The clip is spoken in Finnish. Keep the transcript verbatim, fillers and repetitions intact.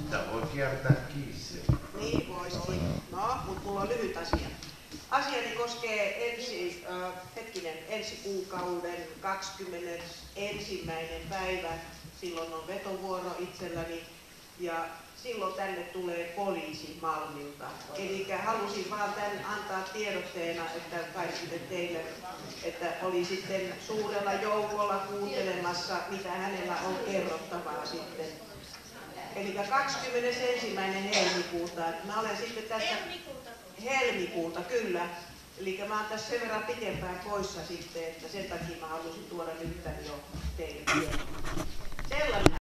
Sitä voi kiertää kiinni. Niin voisikin. No, mutta mulla on lyhyt asia. Asiani koskee ensi, äh, hetkinen, ensi kuukauden kahdeskymmenesensimmäinen päivä. Silloin on vetovuoro itselläni ja silloin tänne tulee poliisi Malmilta. Eli halusin vaan tämän antaa tiedotteena, että kaikille teille, että oli sitten suurella joukolla kuuntelemassa, mitä hänellä on kerrottavaa sitten. Eli kahdeskymmenesensimmäinen helmikuuta. Mä olen sitten tässä... Helmikuuta. Helmikuuta, kyllä. Eli mä oon tässä sen verran pitempään poissa sitten, että sen takia mä halusin tuoda nyt tän jo teille tiedon. Sellainen.